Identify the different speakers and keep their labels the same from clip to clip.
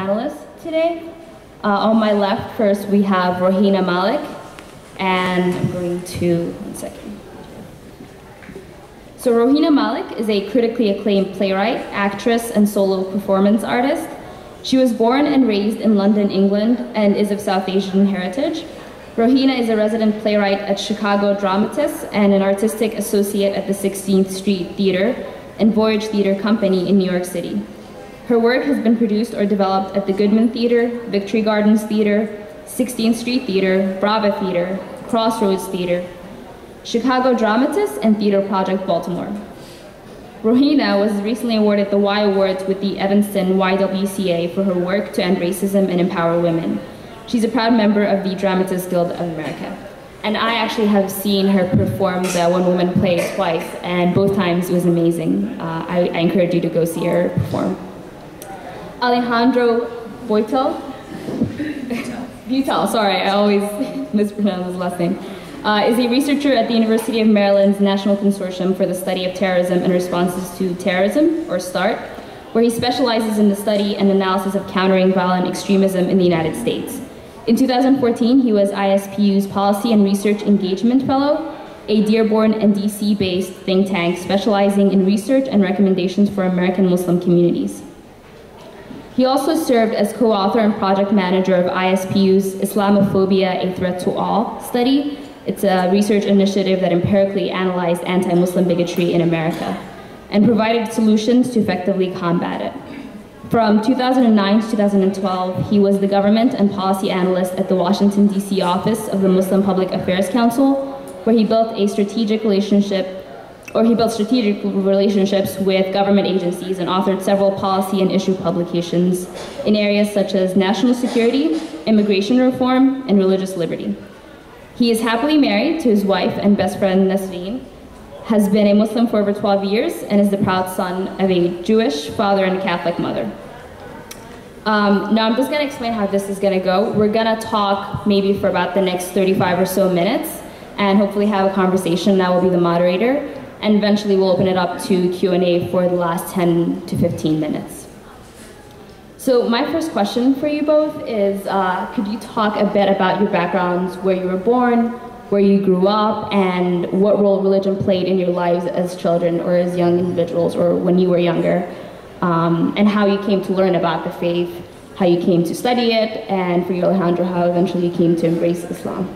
Speaker 1: panelists today. On my left, first we have Rohina Malik, and I'm going to, one second. So Rohina Malik is a critically acclaimed playwright, actress, and solo performance artist. She was born and raised in London, England, and is of South Asian heritage. Rohina is a resident playwright at Chicago Dramatists and an artistic associate at the 16th Street Theater and Voyage Theater Company in New York City. Her work has been produced or developed at the Goodman Theater, Victory Gardens Theater, 16th Street Theater, Brava Theater, Crossroads Theater, Chicago Dramatists, and Theater Project Baltimore. Rohina was recently awarded the Y Awards with the Evanston YWCA for her work to end racism and empower women. She's a proud member of the Dramatists Guild of America. And I actually have seen her perform the One Woman play twice, and both times it was amazing. I encourage you to go see her perform. Alejandro Beutel, sorry, I always mispronounce his last name, is a researcher at the University of Maryland's National Consortium for the Study of Terrorism and Responses to Terrorism, or START, where he specializes in the study and analysis of countering violent extremism in the United States. In 2014, he was ISPU's Policy and Research Engagement Fellow, a Dearborn and DC-based think tank specializing in research and recommendations for American Muslim communities. He also served as co-author and project manager of ISPU's Islamophobia, A Threat to All study. It's a research initiative that empirically analyzed anti-Muslim bigotry in America and provided solutions to effectively combat it. From 2009 to 2012, he was the government and policy analyst at the Washington, D.C. office of the Muslim Public Affairs Council, where he built strategic relationships with government agencies and authored several policy and issue publications in areas such as national security, immigration reform, and religious liberty. He is happily married to his wife and best friend Nasreen, has been a Muslim for over 12 years, and is the proud son of a Jewish father and a Catholic mother. Now I'm just gonna explain how this is gonna go. We're gonna talk maybe for about the next 35 or so minutes, and hopefully have a conversation. I will be the moderator, and eventually we'll open it up to Q&A for the last 10 to 15 minutes. So my first question for you both is, could you talk a bit about your backgrounds, where you were born, where you grew up, and what role religion played in your lives as children or as young individuals or when you were younger, and how you came to learn about the faith, how you came to study it, and for you, Alejandro, how eventually you came to embrace Islam.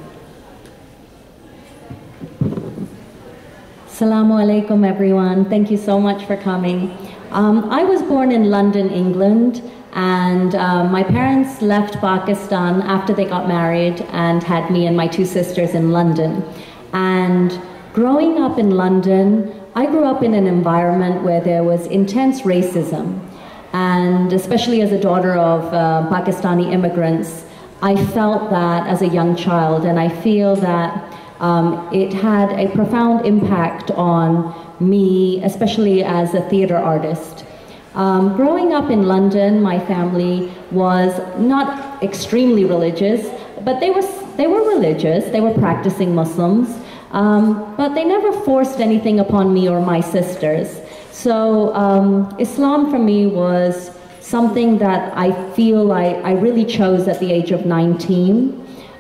Speaker 2: Assalamu alaikum, everyone. Thank you so much for coming. I was born in London, England, and my parents left Pakistan after they got married and had me and my two sisters in London. And growing up in London, I grew up in an environment where there was intense racism. And especially as a daughter of Pakistani immigrants, I felt that as a young child, and I feel that it had a profound impact on me, especially as a theater artist. Growing up in London, my family was not extremely religious, but they were religious, they were practicing Muslims, but they never forced anything upon me or my sisters. So Islam for me was something that I feel I really chose at the age of 19.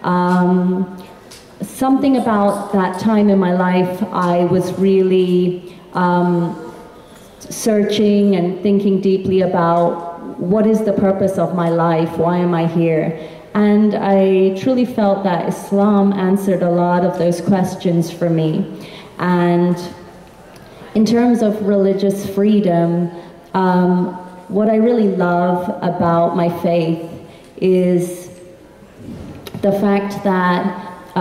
Speaker 2: Something about that time in my life, I was really searching and thinking deeply about what is the purpose of my life, why am I here? And I truly felt that Islam answered a lot of those questions for me. And in terms of religious freedom, what I really love about my faith is the fact that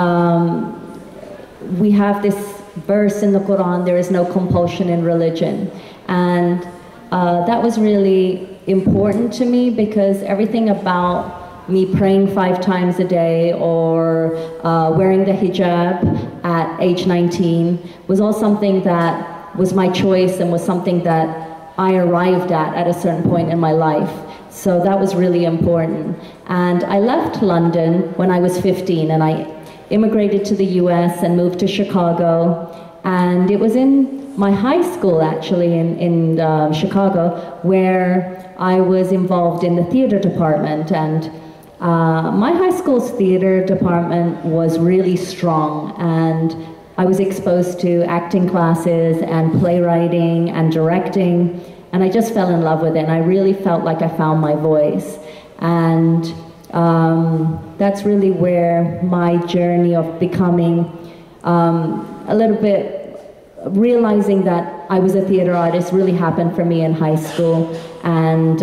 Speaker 2: we have this verse in the Quran, there is no compulsion in religion. And that was really important to me, because everything about me praying 5 times a day or wearing the hijab at age 19 was all something that was my choice and was something that I arrived at a certain point in my life. So that was really important. And I left London when I was 15, and I immigrated to the US and moved to Chicago. And it was in my high school, actually, in Chicago, where I was involved in the theater department. And my high school's theater department was really strong, and I was exposed to acting classes and playwriting and directing, and I just fell in love with it, and I really felt like I found my voice. And that's really where my journey of becoming a little bit, realizing that I was a theater artist really happened for me in high school. And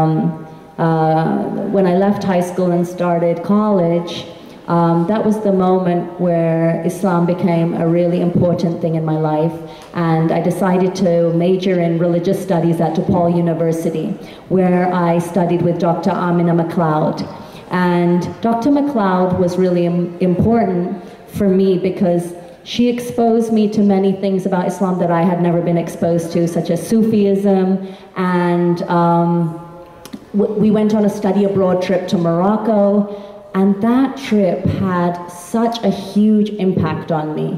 Speaker 2: when I left high school and started college, that was the moment where Islam became a really important thing in my life, and I decided to major in religious studies at DePaul University, where I studied with Dr. Amina McLeod. And Dr. McLeod was really important for me because she exposed me to many things about Islam that I had never been exposed to, such as Sufism, and we went on a study abroad trip to Morocco. And that trip had such a huge impact on me.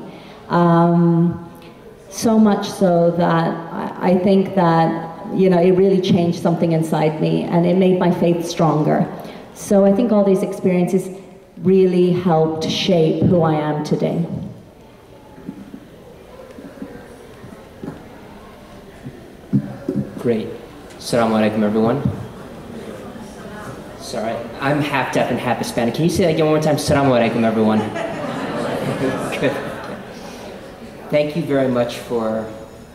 Speaker 2: So much so that I think that, you know, it really changed something inside me, and it made my faith stronger. So I think all these experiences really helped shape who I am today.
Speaker 3: Great. Assalamu alaikum, everyone. Sorry, I'm half deaf and half Hispanic. Can you say that again one more time? Assalamu alaikum, everyone. Good. Thank you very much for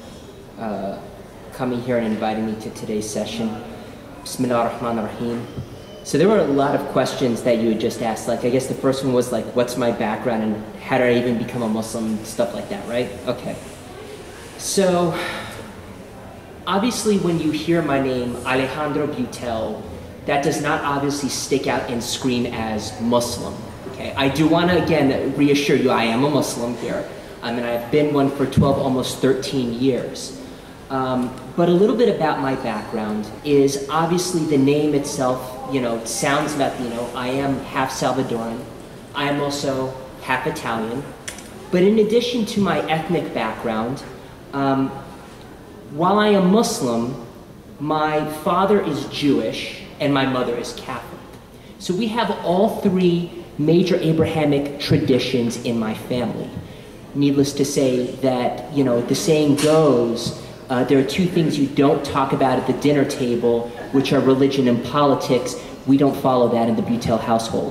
Speaker 3: coming here and inviting me to today's session. Bismillah ar-Rahman ar-Rahim. So there were a lot of questions that you had just asked. Like, I guess the first one was like, what's my background and how did I even become a Muslim? Stuff like that, right? Okay. So, obviously when you hear my name, Alejandro Beutel, that does not obviously stick out and scream as Muslim, okay? I do want to, again, reassure you I am a Muslim here. And I've been one for 12, almost 13 years. But a little bit about my background is obviously the name itself, you know, sounds Latino. I am half Salvadoran. I am also half Italian. But in addition to my ethnic background, while I am Muslim, my father is Jewish and my mother is Catholic. So we have all three major Abrahamic traditions in my family. Needless to say that, you know, the saying goes, there are two things you don't talk about at the dinner table, which are religion and politics. We don't follow that in the Beutel household.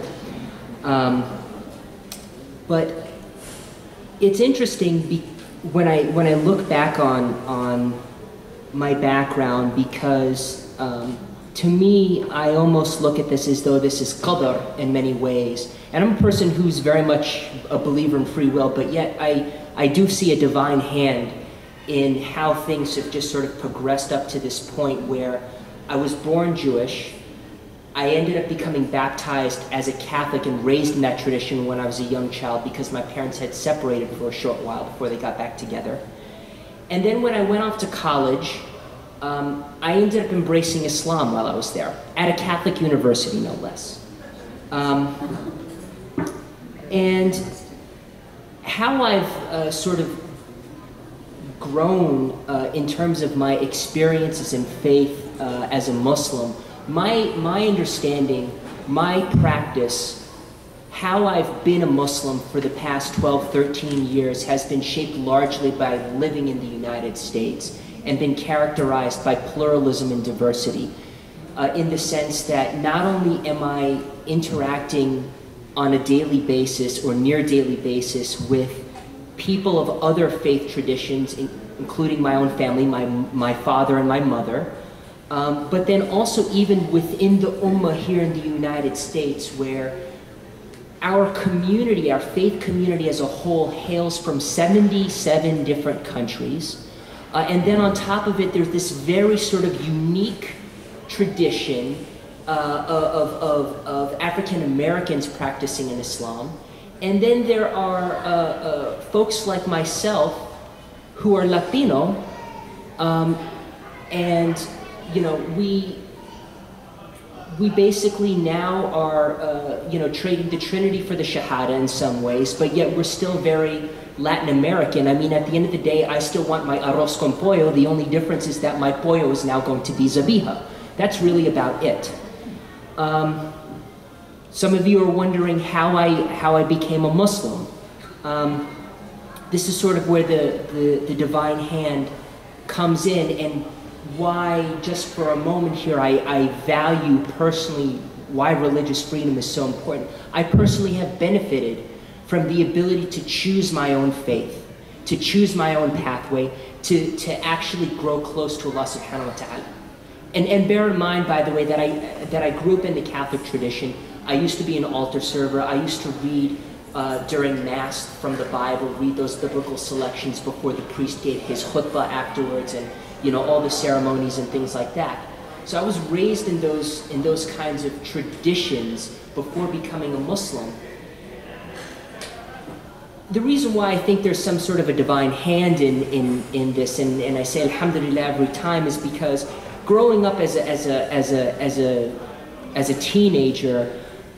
Speaker 3: But it's interesting when I look back on my background, because to me, I almost look at this as though this is qadar in many ways. And I'm a person who's very much a believer in free will, but yet I do see a divine hand in how things have just sort of progressed up to this point where I was born Jewish. I ended up becoming baptized as a Catholic and raised in that tradition when I was a young child because my parents had separated for a short while before they got back together. And then when I went off to college, I ended up embracing Islam while I was there, at a Catholic university, no less. And how I've sort of grown in terms of my experiences in faith as a Muslim, my understanding, my practice, how I've been a Muslim for the past 12, 13 years has been shaped largely by living in the United States and been characterized by pluralism and diversity, in the sense that not only am I interacting on a daily basis or near daily basis with people of other faith traditions, including my own family, my father and my mother, but then also even within the Ummah here in the United States, where our community, our faith community as a whole, hails from 77 different countries. And then on top of it, there's this very sort of unique tradition of African Americans practicing in Islam. And then there are folks like myself who are Latino, and you know, we basically now are you know, trading the Trinity for the Shahada in some ways, but yet we're still very Latin American. I mean, at the end of the day, I still want my arroz con pollo. The only difference is that my pollo is now going to be zabija. That's really about it. Some of you are wondering how I became a Muslim. This is sort of where the divine hand comes in, and why, just for a moment here, I value personally why religious freedom is so important. I personally have benefited from the ability to choose my own faith, to choose my own pathway, to actually grow close to Allah subhanahu wa ta'ala. And bear in mind, by the way, that I grew up in the Catholic tradition. I used to be an altar server. I used to read during Mass from the Bible, read those biblical selections before the priest gave his khutbah afterwards, and all the ceremonies and things like that. So I was raised in those kinds of traditions before becoming a Muslim. The reason why I think there's some sort of a divine hand in this, and I say alhamdulillah every time, is because growing up as a teenager,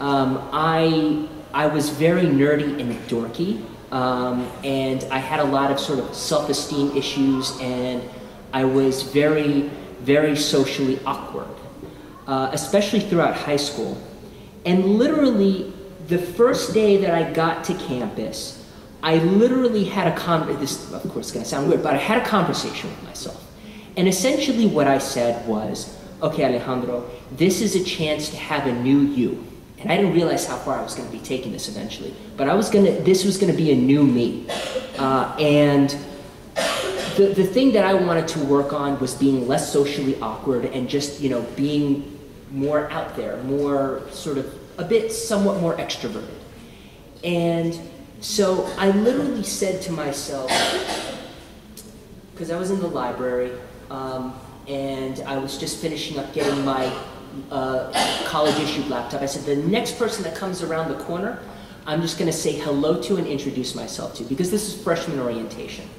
Speaker 3: I was very nerdy and dorky, and I had a lot of sort of self-esteem issues, and I was very, very socially awkward, especially throughout high school. And literally, the first day that I got to campus, I literally had this of course is going to sound weird, but I had a conversation with myself. And essentially what I said was, okay, Alejandro, this is a chance to have a new you. And I didn't realize how far I was going to be taking this eventually, but this was going to be a new me. And the thing that I wanted to work on was being less socially awkward and just, being more out there, more sort of somewhat more extroverted. And so I literally said to myself, because I was in the library, and I was just finishing up getting my college-issued laptop, I said, the next person that comes around the corner, I'm just going to say hello to and introduce myself to, because this is freshman orientation.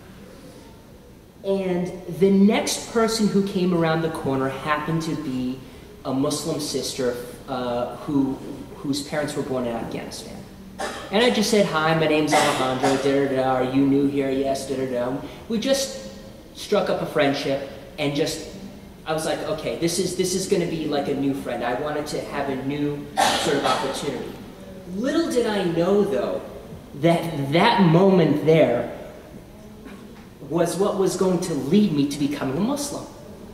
Speaker 3: And the next person who came around the corner happened to be a Muslim sister whose parents were born in Afghanistan. And I just said, hi, my name's Alejandro, da-da-da, are you new here? Yes, da-da-da. We just struck up a friendship, and I was like, okay, this is going to be like a new friend. I wanted to have a new sort of opportunity. Little did I know, though, that moment there was what was going to lead me to becoming a Muslim.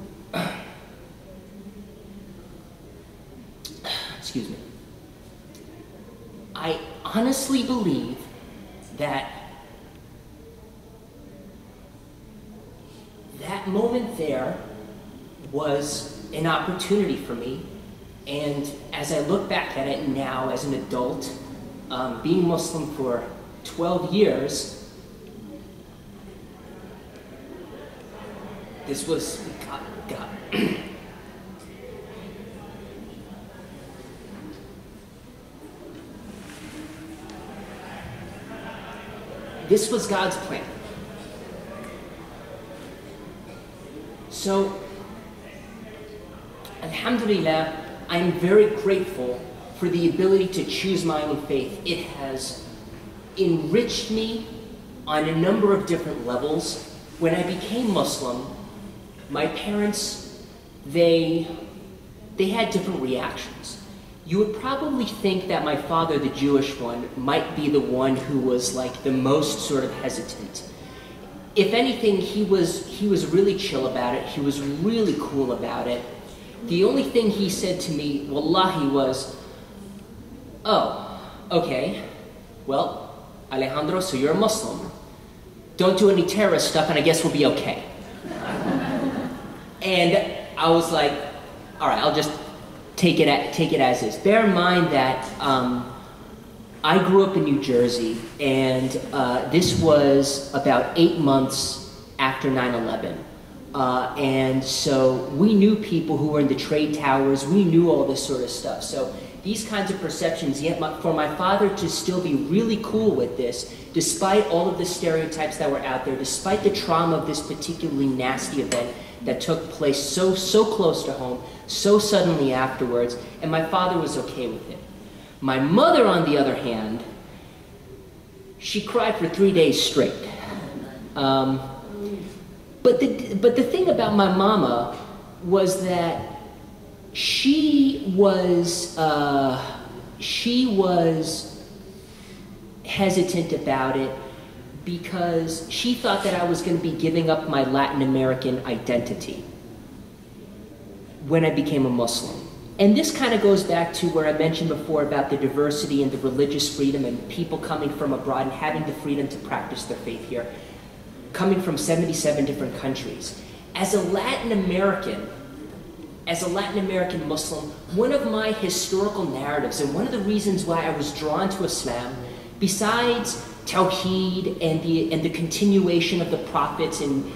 Speaker 3: Excuse me. I honestly believe that moment there was an opportunity for me, and as I look back at it now as an adult, being Muslim for 12 years, this was God. This was God's plan. So, alhamdulillah, I'm very grateful for the ability to choose my own faith. It has enriched me on a number of different levels. When I became Muslim, my parents, they had different reactions. You would probably think that my father, the Jewish one, might be the one who was like the most sort of hesitant. If anything, he was really chill about it. He was really cool about it. The only thing he said to me, wallahi, was, oh, okay, well, Alejandro, so you're a Muslim. Don't do any terrorist stuff, and I guess we'll be okay. And I was like, all right, I'll just take it as is. Bear in mind that I grew up in New Jersey, and this was about 8 months after 9/11. And so we knew people who were in the trade towers, we knew all this sort of stuff. So these kinds of perceptions, yet for my father to still be really cool with this, despite all of the stereotypes that were out there, despite the trauma of this particularly nasty event that took place so close to home, so suddenly afterwards, and my father was okay with it. My mother, on the other hand, she cried for 3 days straight. But the thing about my mama was that she was hesitant about it because she thought that I was going to be giving up my Latin American identity when I became a Muslim. And this kind of goes back to where I mentioned before about the diversity and the religious freedom and people coming from abroad and having the freedom to practice their faith here, coming from 77 different countries. As a Latin American Muslim, one of my historical narratives and one of the reasons why I was drawn to Islam, besides Tawheed and the continuation of the prophets and,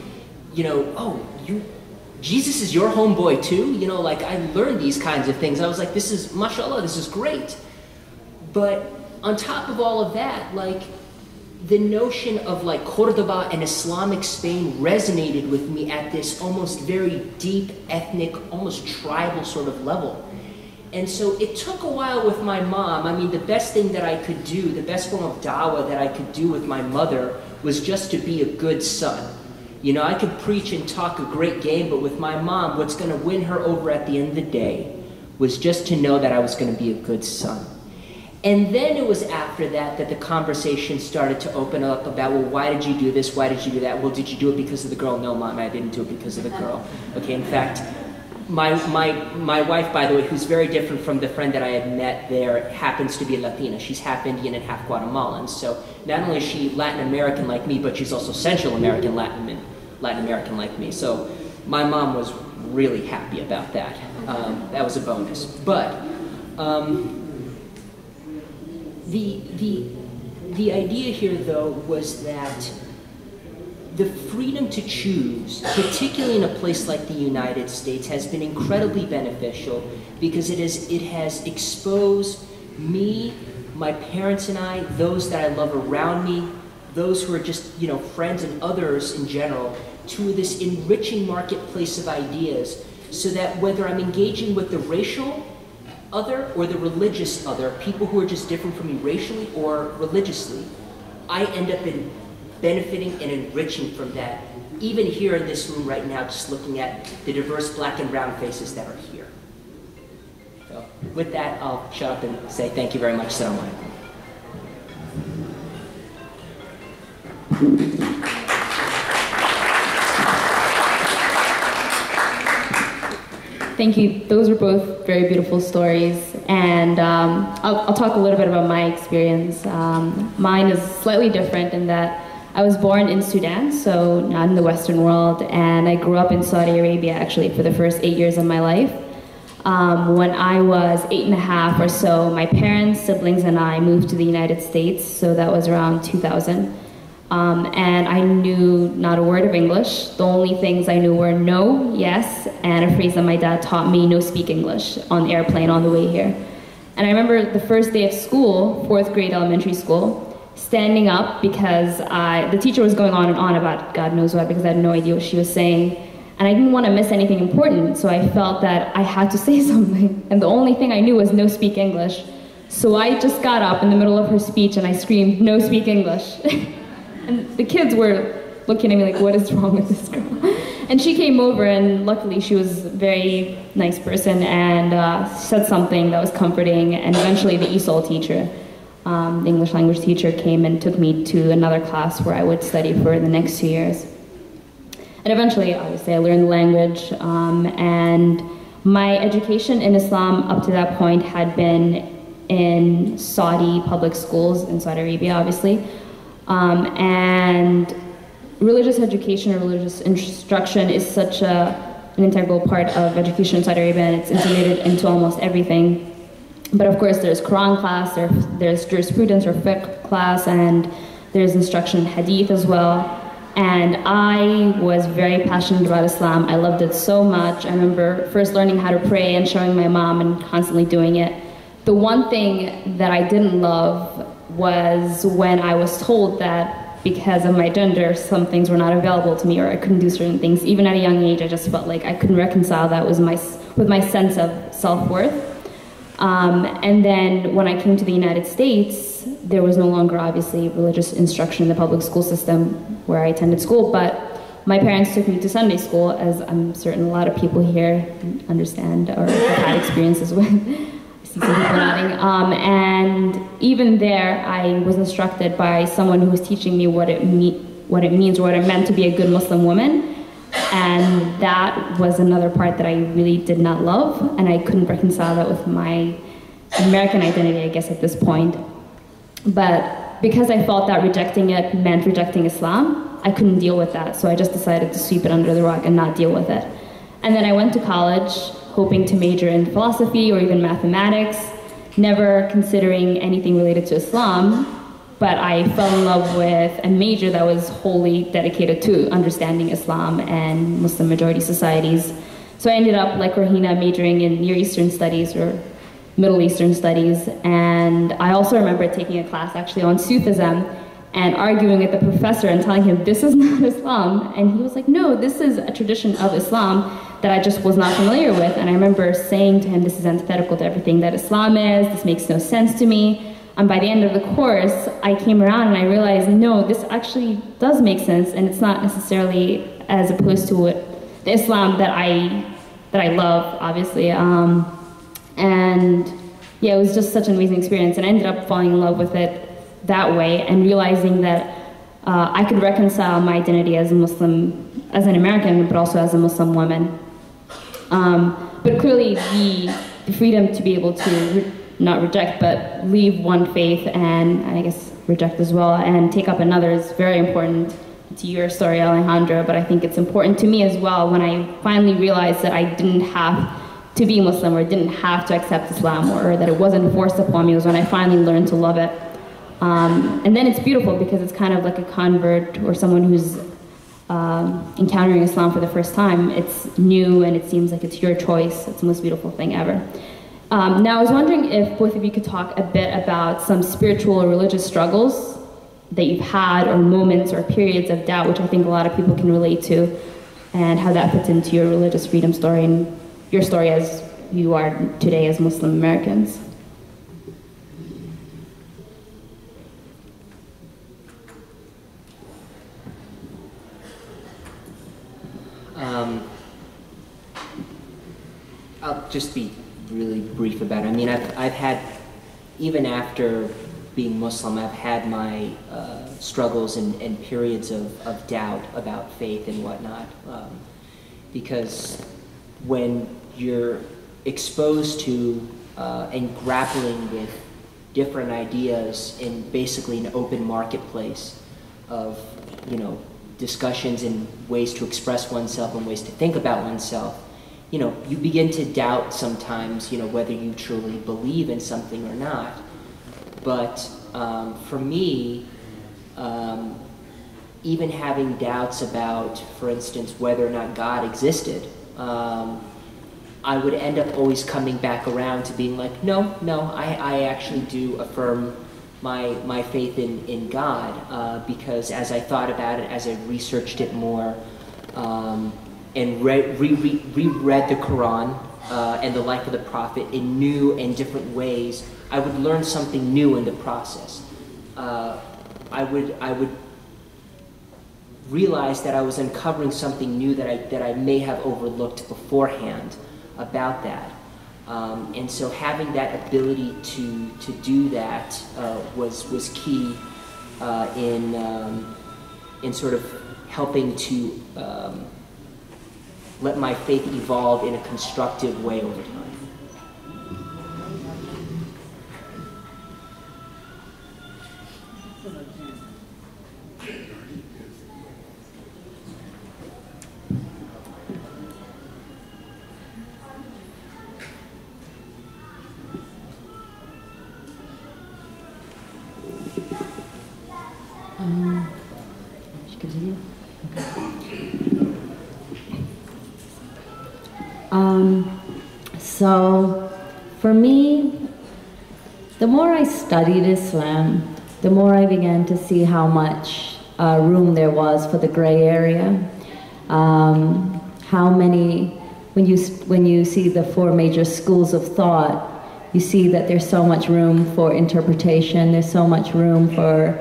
Speaker 3: Jesus is your homeboy too? Like I learned these kinds of things. I was like, this is, mashallah, this is great. But on top of all of that, like the notion of like Cordoba and Islamic Spain resonated with me at this almost very deep, ethnic, almost tribal sort of level. And so it took a while with my mom. I mean, the best thing that I could do, the best form of dawah that I could do with my mother was just to be a good son. I could preach and talk a great game, but with my mom, what's going to win her over at the end of the day was just to know that I was going to be a good son. And then it was after that that the conversation started to open up about, well, why did you do this? Why did you do that? Well, did you do it because of the girl? No, Mom, I didn't do it because of the girl. Okay, in fact, my wife, by the way, who's very different from the friend that I had met there, happens to be a Latina. She's half Indian and half Guatemalan. So not only is she Latin American like me, but she's also Central American Latin American like me. So my mom was really happy about that. That was a bonus. But the idea here, though, was that the freedom to choose, particularly in a place like the United States, has been incredibly beneficial because it has exposed me, my parents and I, those that I love around me, those who are just, friends and others in general, to this enriching marketplace of ideas, so that whether I'm engaging with the racial other or the religious other, people who are just different from me racially or religiously, I end up benefiting and enriching from that, even here in this room right now, just looking at the diverse black and brown faces that are here. So with that, I'll shut up and say thank you very much. Assalamu alaikum.
Speaker 1: Thank you. Those were both very beautiful stories, and I'll talk a little bit about my experience. Mine is slightly different in that I was born in Sudan, so not in the Western world, and I grew up in Saudi Arabia actually for the first 8 years of my life. When I was 8.5 or so, my parents, siblings, and I moved to the United States, so that was around 2000. And I knew not a word of English. The only things I knew were no, yes, and a phrase that my dad taught me, no speak English, on the airplane on the way here. And I remember the first day of school, 4th grade elementary school, standing up because the teacher was going on and on about God knows what, because I had no idea what she was saying. And I didn't want to miss anything important, so I felt that I had to say something. And the only thing I knew was no speak English. So I just got up in the middle of her speech and I screamed, no speak English. And the kids were looking at me like, what is wrong with this girl? And she came over, and luckily she was a very nice person and said something that was comforting. And eventually the ESOL teacher, the English language teacher, came and took me to another class where I would study for the next 2 years. And eventually, obviously, I learned the language. And my education in Islam up to that point had been in Saudi public schools, in Saudi Arabia, obviously. And religious education or religious instruction is such an integral part of education in Saudi Arabia, and it's integrated into almost everything. But of course, there's Quran class, there's jurisprudence or fiqh class, and there's instruction in hadith as well. And I was very passionate about Islam. I loved it so much. I remember first learning how to pray and showing my mom and constantly doing it. The one thing that I didn't love was when I was told that because of my gender, some things were not available to me or I couldn't do certain things. Even at a young age, I just felt like I couldn't reconcile that with my sense of self-worth. And then when I came to the United States, there was no longer obviously religious instruction in the public school system where I attended school, but my parents took me to Sunday school, as I'm certain a lot of people here understand or have had experiences with. I see some people nodding. And even there, I was instructed by someone who was teaching me what it means or what it meant to be a good Muslim woman. And that was another part that I really did not love, and I couldn't reconcile that with my American identity, I guess, at this point. But because I felt that rejecting it meant rejecting Islam, I couldn't deal with that, so I just decided to sweep it under the rug and not deal with it. And then I went to college, hoping to major in philosophy or even mathematics, never considering anything related to Islam, but I fell in love with a major that was wholly dedicated to understanding Islam and Muslim majority societies. So I ended up, like Rohina, majoring in Near Eastern Studies or Middle Eastern Studies, and I also remember taking a class actually on Sufism and arguing with the professor and telling him, this is not Islam. And he was like, no, this is a tradition of Islam that I just was not familiar with. And I remember saying to him, this is antithetical to everything that Islam is, this makes no sense to me. And by the end of the course, I came around and I realized, no, this actually does make sense, and it's not necessarily as opposed to the Islam that I love, obviously. And yeah, it was just such an amazing experience, and I ended up falling in love with it that way and realizing that I could reconcile my identity as a Muslim, as an American, but also as a Muslim woman. But clearly the freedom to be able to not reject, but leave one faith and I guess reject as well and take up another is very important to your story, Alejandro, but I think it's important to me as well when I finally realized that I didn't have to be Muslim or didn't have to accept Islam or that it wasn't forced upon me was when I finally learned to love it. And then it's beautiful because it's kind of like a convert or someone who's encountering Islam for the first time. It's new and it seems like it's your choice. It's the most beautiful thing ever. Now I was wondering if both of you could talk a bit about some spiritual or religious struggles that you've had or moments or periods of doubt, which I think a lot of people can relate to, and how that fits into your religious freedom story and your story as you are today as Muslim Americans.
Speaker 3: I'll just be really brief about it. I mean, I've had, even after being Muslim, I've had my struggles and periods of doubt about faith and whatnot. Because when you're exposed to and grappling with different ideas in basically an open marketplace of, you know, discussions and ways to express oneself and ways to think about oneself, you know, you begin to doubt sometimes, you know, whether you truly believe in something or not. But for me, even having doubts about, for instance, whether or not God existed, I would end up always coming back around to being like, no, I actually do affirm my faith in God, because as I thought about it, as I researched it more, and reread the Quran and the life of the Prophet in new and different ways, I would learn something new in the process. I would realize that I was uncovering something new that I may have overlooked beforehand about that. And so having that ability to do that was key in sort of helping to let my faith evolve in a constructive way over time.
Speaker 2: Should continue? So, for me, the more I studied Islam, the more I began to see how much room there was for the gray area. How many, when you see the four major schools of thought, you see that there's so much room for interpretation, there's so much room for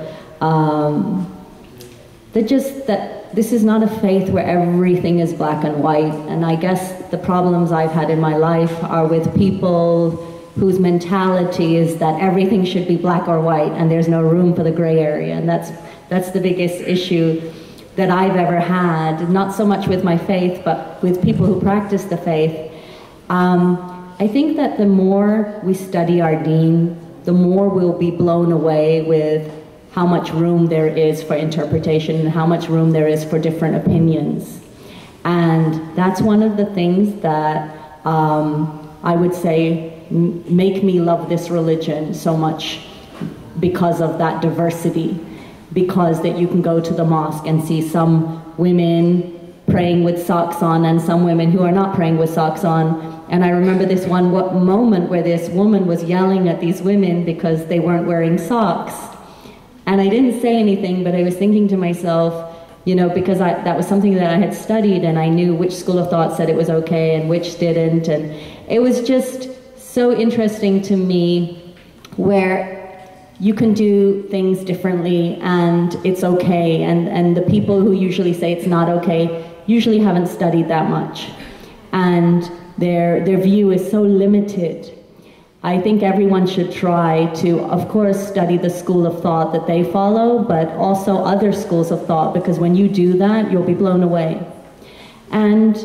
Speaker 2: that this is not a faith where everything is black and white. And I guess the problems I've had in my life are with people whose mentality is that everything should be black or white and there's no room for the gray area. And that's the biggest issue that I've ever had, not so much with my faith, but with people who practice the faith. I think that the more we study our deen, the more we'll be blown away with how much room there is for interpretation and how much room there is for different opinions. And that's one of the things that I would say make me love this religion so much, because of that diversity. Because that you can go to the mosque and see some women praying with socks on and some women who are not praying with socks on. And I remember this one moment where this woman was yelling at these women because they weren't wearing socks. And I didn't say anything, but I was thinking to myself, you know, because that was something that I had studied, and I knew which school of thought said it was okay and which didn't. And it was just so interesting to me where you can do things differently and it's okay, and the people who usually say it's not okay usually haven't studied that much, and their view is so limited. I think everyone should try to, of course, study the school of thought that they follow, but also other schools of thought, because when you do that, you'll be blown away. And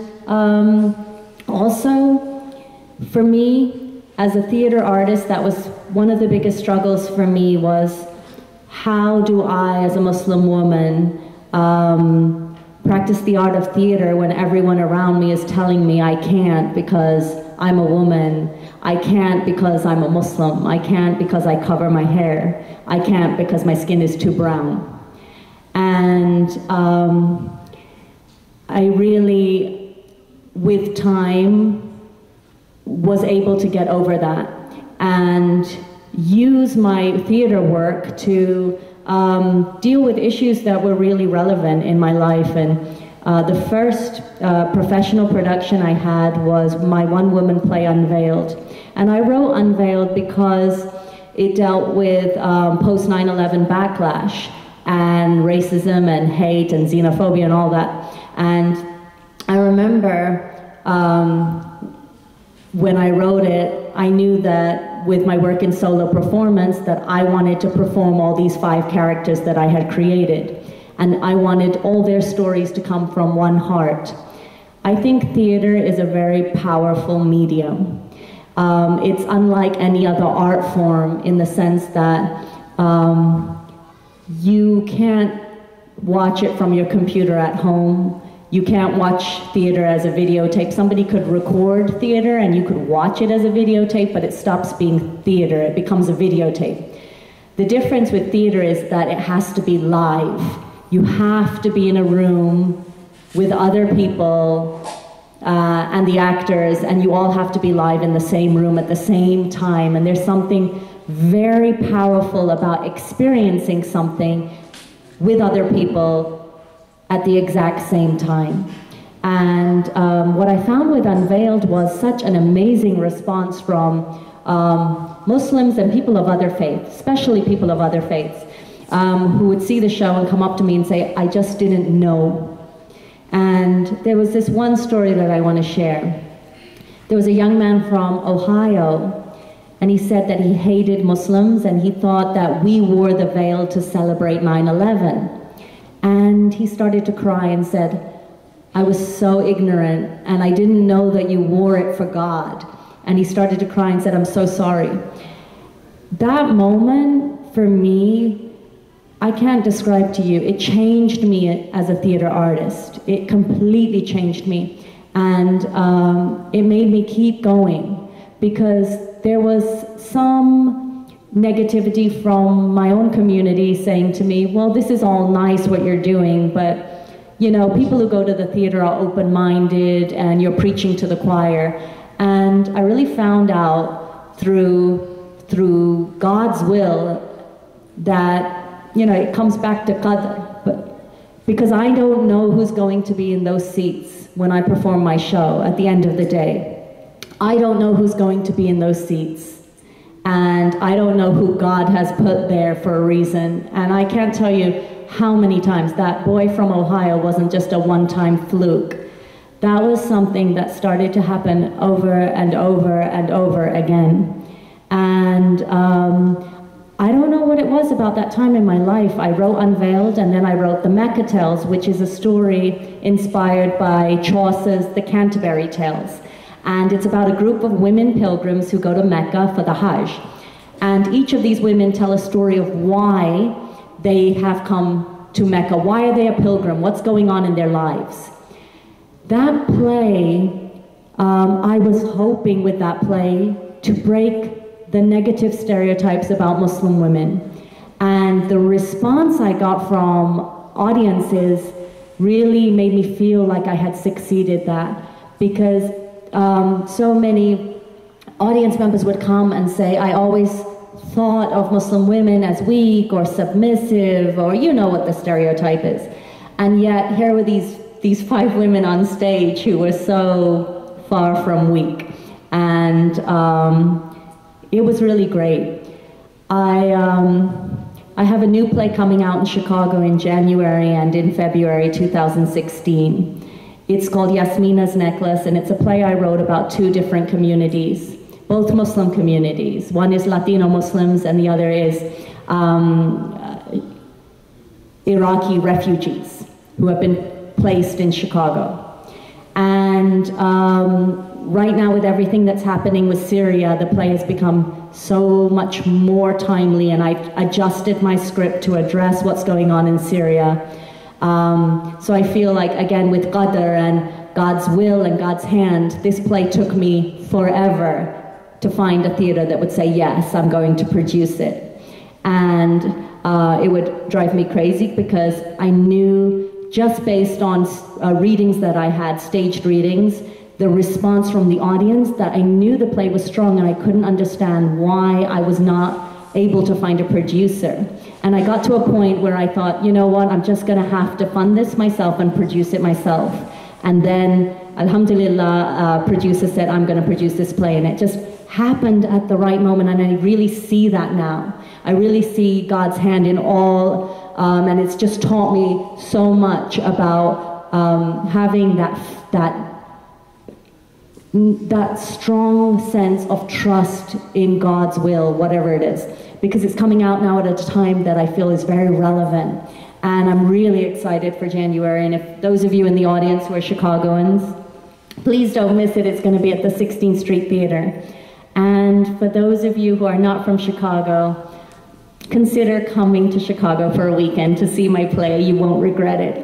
Speaker 2: also, for me, as a theater artist, that was one of the biggest struggles for me, was how do I, as a Muslim woman, practice the art of theater when everyone around me is telling me I can't because I'm a woman, I can't because I'm a Muslim, I can't because I cover my hair, I can't because my skin is too brown. And I really, with time, was able to get over that and use my theater work to deal with issues that were really relevant in my life. And the first professional production I had was my one-woman play, Unveiled. And I wrote Unveiled because it dealt with post 9/11 backlash and racism and hate and xenophobia and all that. And I remember when I wrote it, I knew that with my work in solo performance that I wanted to perform all these 5 characters that I had created. And I wanted all their stories to come from one heart. I think theater is a very powerful medium. It's unlike any other art form in the sense that you can't watch it from your computer at home. You can't watch theater as a videotape. Somebody could record theater and you could watch it as a videotape, but it stops being theater, it becomes a videotape. The difference with theater is that it has to be live. You have to be in a room with other people and the actors, and you all have to be live in the same room at the same time. And there's something very powerful about experiencing something with other people at the exact same time. And what I found with Unveiled was such an amazing response from Muslims and people of other faiths, especially people of other faiths, who would see the show and come up to me and say, I just didn't know. And there was this one story that I want to share. There was a young man from Ohio, and he said that he hated Muslims and he thought that we wore the veil to celebrate 9/11. And he started to cry and said, I was so ignorant and I didn't know that you wore it for God. And he started to cry and said, I'm so sorry. That moment, for me, I can't describe to you. It changed me as a theater artist. It completely changed me. And it made me keep going, because there was some negativity from my own community saying to me, well, this is all nice what you're doing, but you know, people who go to the theater are open-minded and you're preaching to the choir. And I really found out through God's will that, you know, it comes back to qadr, but because I don't know who's going to be in those seats when I perform my show at the end of the day. I don't know who's going to be in those seats. And I don't know who God has put there for a reason. And I can't tell you how many times that boy from Ohio wasn't just a one-time fluke. That was something that started to happen over and over and over again. And I don't know what it was about that time in my life. I wrote Unveiled, and then I wrote The Mecca Tales, which is a story inspired by Chaucer's The Canterbury Tales. And it's about a group of women pilgrims who go to Mecca for the Hajj. And each of these women tell a story of why they have come to Mecca. Why are they a pilgrim? What's going on in their lives? That play, I was hoping with that play to break the negative stereotypes about Muslim women. And the response I got from audiences really made me feel like I had succeeded that, because so many audience members would come and say, I always thought of Muslim women as weak or submissive, or you know what the stereotype is. And yet here were these 5 women on stage who were so far from weak. And it was really great. I have a new play coming out in Chicago in January and in February 2016. It's called Yasmina's Necklace, and it's a play I wrote about 2 different communities, both Muslim communities. One is Latino Muslims and the other is Iraqi refugees who have been placed in Chicago. And right now, with everything that's happening with Syria, the play has become so much more timely, and I've adjusted my script to address what's going on in Syria. So I feel like, again, with Qadr and God's will and God's hand, this play took me forever to find a theater that would say, yes, I'm going to produce it. And it would drive me crazy, because I knew, just based on readings that I had, staged readings, the response from the audience, that I knew the play was strong, and I couldn't understand why I was not able to find a producer. And I got to a point where I thought, you know what, I'm just gonna have to fund this myself and produce it myself. And then, alhamdulillah, producer said, I'm gonna produce this play, and it just happened at the right moment, and I really see that now. I really see God's hand in all, and it's just taught me so much about having that strong sense of trust in God's will, whatever it is, because it's coming out now at a time that I feel is very relevant. And I'm really excited for January. And if those of you in the audience who are Chicagoans, please don't miss it. It's going to be at the 16th Street Theater. And for those of you who are not from Chicago, consider coming to Chicago for a weekend to see my play. You won't regret it.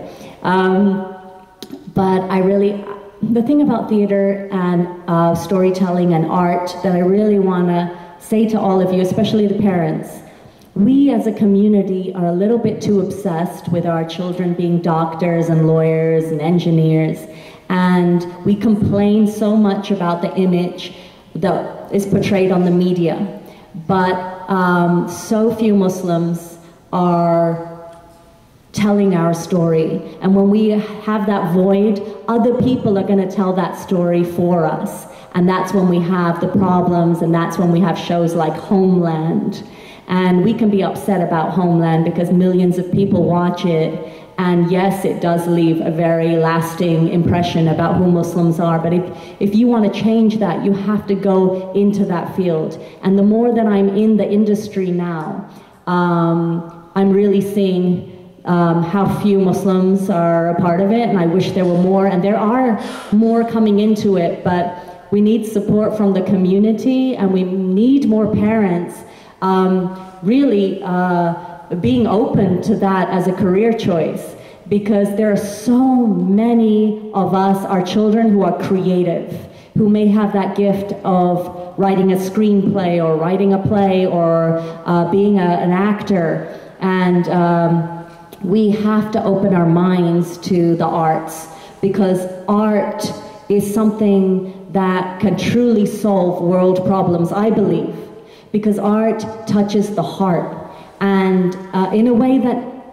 Speaker 2: But the thing about theater and storytelling and art that I really want to say to all of you, especially the parents, we as a community are a little bit too obsessed with our children being doctors and lawyers and engineers, and we complain so much about the image that is portrayed on the media. But so few Muslims are telling our story. And when we have that void, other people are going to tell that story for us. And that's when we have the problems, and that's when we have shows like Homeland. And we can be upset about Homeland because millions of people watch it. And yes, it does leave a very lasting impression about who Muslims are. But if you want to change that, you have to go into that field. And the more that I'm in the industry now, I'm really seeing how few Muslims are a part of it, and I wish there were more, and there are more coming into it, but we need support from the community, and we need more parents really being open to that as a career choice, because there are so many of us, our children, who are creative, who may have that gift of writing a screenplay or writing a play or being an actor, and we have to open our minds to the arts, because art is something that can truly solve world problems, I believe, because art touches the heart, and in a way that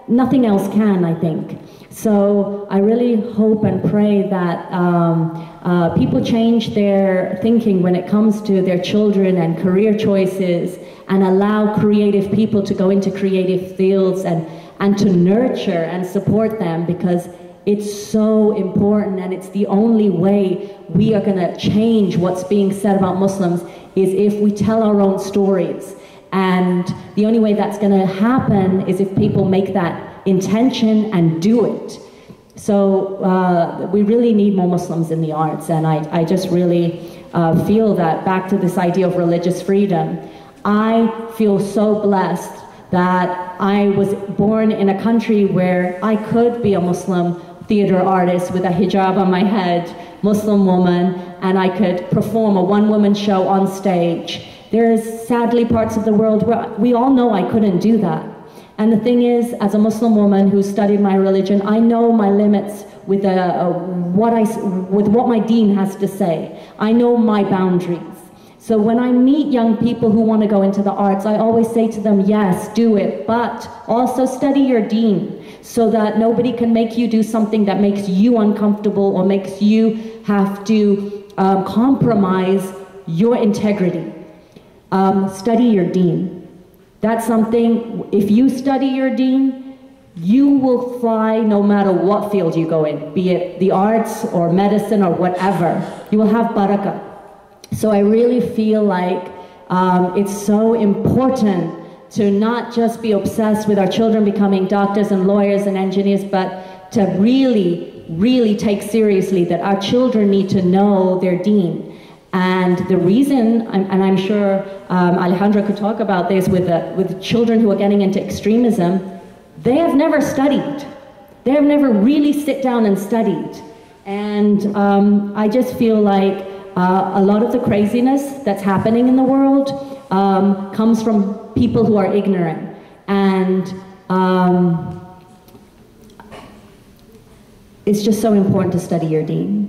Speaker 2: nothing else can, I think. So I really hope and pray that people change their thinking when it comes to their children and career choices, and allow creative people to go into creative fields and to nurture and support them, because it's so important, and it's the only way we are going to change what's being said about Muslims is if we tell our own stories. And the only way that's going to happen is if people make that intention and do it. So we really need more Muslims in the arts, and I just really feel that, back to this idea of religious freedom, I feel so blessed that I was born in a country where I could be a Muslim theater artist with a hijab on my head, Muslim woman, and I could perform a one-woman show on stage. There's sadly parts of the world where we all know I couldn't do that. And the thing is, as a Muslim woman who studied my religion, I know my limits with what my deen has to say. I know my boundaries. So when I meet young people who want to go into the arts, I always say to them, yes, do it, but also study your deen, so that nobody can make you do something that makes you uncomfortable or makes you have to compromise your integrity. Study your deen. That's something, if you study your deen, you will fly no matter what field you go in, be it the arts or medicine or whatever. You will have barakah. So I really feel like it's so important to not just be obsessed with our children becoming doctors and lawyers and engineers, but to really, really take seriously that our children need to know their deen. And the reason, and I'm sure Alejandro could talk about this with children who are getting into extremism, they have never studied. They have never really sit down and studied. And I just feel like a lot of the craziness that's happening in the world comes from people who are ignorant. And it's just so important to study your deen.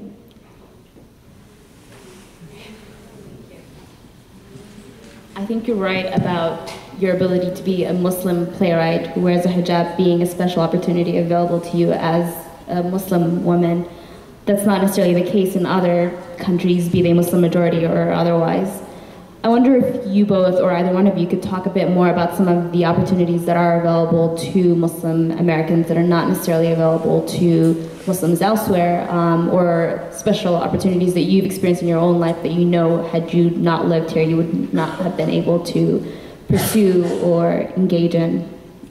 Speaker 1: I think you're right about your ability to be a Muslim playwright who wears a hijab being a special opportunity available to you as a Muslim woman. That's not necessarily the case in other countries, be they Muslim majority or otherwise. I wonder if you both, or either one of you, could talk a bit more about some of the opportunities that are available to Muslim Americans that are not necessarily available to Muslims elsewhere, or special opportunities that you've experienced in your own life that you know, had you not lived here, you would not have been able to pursue or engage in.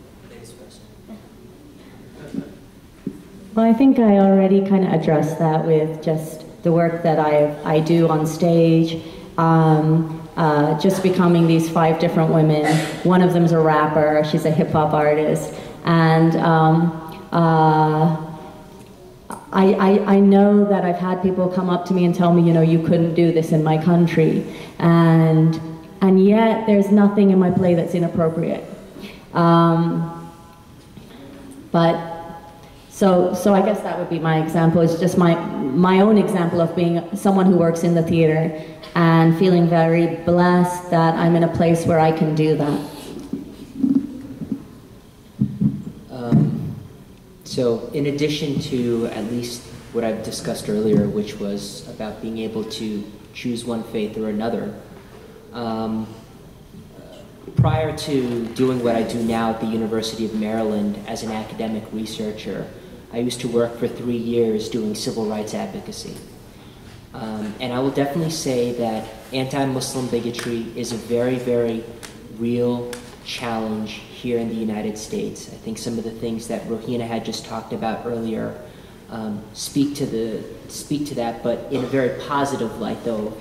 Speaker 2: Well, I think I already kind of addressed that with just the work that I do on stage. Just becoming these 5 different women. One of them's a rapper, she's a hip-hop artist. And I know that I've had people come up to me and tell me, you know, you couldn't do this in my country. And yet there's nothing in my play that's inappropriate. So I guess that would be my example. It's just my own example of being someone who works in the theater and feeling very blessed that I'm in a place where I can do that.
Speaker 3: So in addition to at least what I've discussed earlier, which was about being able to choose one faith or another, prior to doing what I do now at the University of Maryland as an academic researcher, I used to work for 3 years doing civil rights advocacy. And I will definitely say that anti-Muslim bigotry is a very, very real challenge here in the United States. I think some of the things that Rohina had just talked about earlier speak to that, but in a very positive light, though,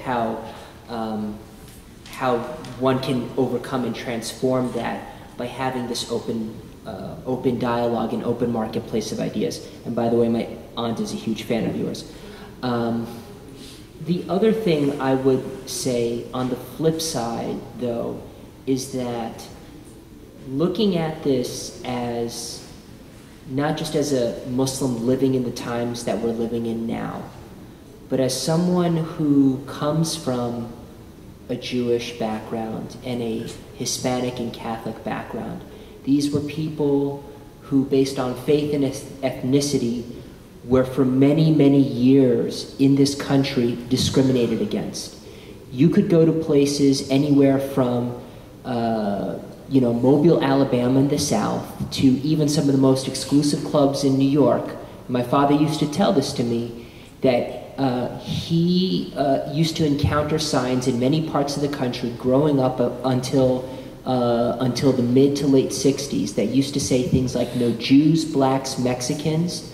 Speaker 3: how one can overcome and transform that by having this open dialogue and open marketplace of ideas. And by the way, my aunt is a huge fan of yours. The other thing I would say on the flip side, though, is that looking at this as not just as a Muslim living in the times that we're living in now, but as someone who comes from a Jewish background and a Hispanic and Catholic background. These were people who, based on faith and ethnicity, were for many, many years in this country discriminated against. You could go to places anywhere from Mobile, Alabama in the South, to even some of the most exclusive clubs in New York. My father used to tell this to me, that he used to encounter signs in many parts of the country growing up until the mid to late 60s that used to say things like no Jews, blacks, Mexicans,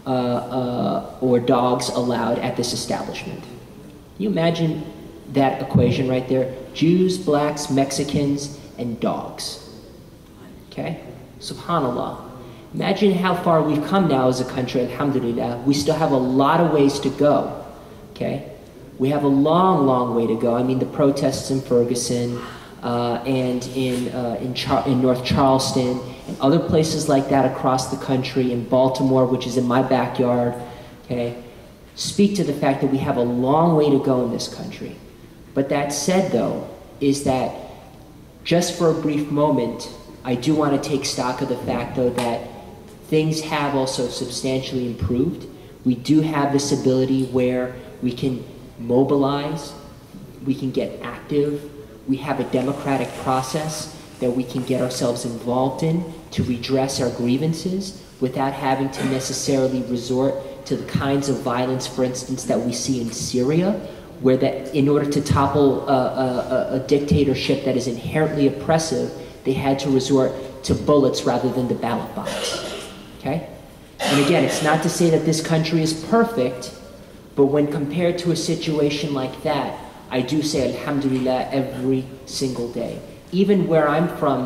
Speaker 3: or dogs allowed at this establishment. Can you imagine that equation right there? Jews, blacks, Mexicans, and dogs. Okay? Subhanallah. Imagine how far we've come now as a country, alhamdulillah. We still have a lot of ways to go. Okay? We have a long, long way to go. I mean, the protests in Ferguson and in North Charleston and other places like that across the country, in Baltimore, which is in my backyard, okay, speak to the fact that we have a long way to go in this country. But that said, though, is that just for a brief moment, I do want to take stock of the fact, though, that things have also substantially improved. We do have this ability where we can mobilize, we can get active, we have a democratic process that we can get ourselves involved in to redress our grievances without having to necessarily resort to the kinds of violence, for instance, that we see in Syria, where that in order to topple a dictatorship that is inherently oppressive, they had to resort to bullets rather than the ballot box. Okay? And again, it's not to say that this country is perfect, but when compared to a situation like that, I do say alhamdulillah every single day. Even where I'm from,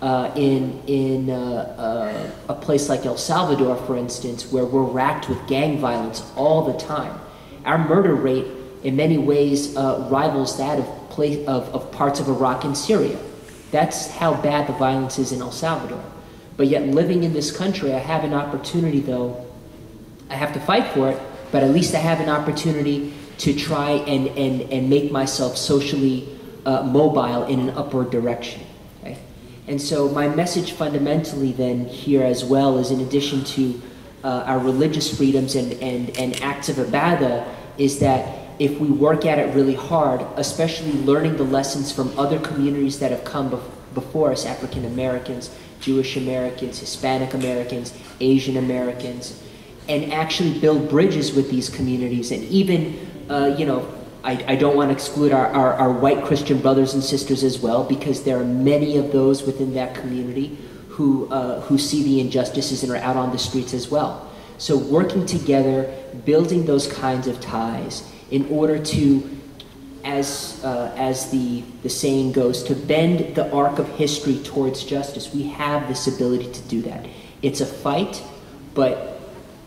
Speaker 3: in a place like El Salvador, for instance, where we're racked with gang violence all the time, our murder rate in many ways rivals that of parts of Iraq and Syria. That's how bad the violence is in El Salvador. But yet living in this country, I have an opportunity, though, I have to fight for it, but at least I have an opportunity to try and make myself socially mobile in an upward direction. Okay? And so my message fundamentally then here as well is, in addition to our religious freedoms and acts of ibadah, is that if we work at it really hard, especially learning the lessons from other communities that have come before us, African Americans, Jewish Americans, Hispanic Americans, Asian Americans, and actually build bridges with these communities. And even, I don't want to exclude our white Christian brothers and sisters as well, because there are many of those within that community who see the injustices and are out on the streets as well. So working together, building those kinds of ties in order to, as the saying goes, to bend the arc of history towards justice. We have this ability to do that. It's a fight, but,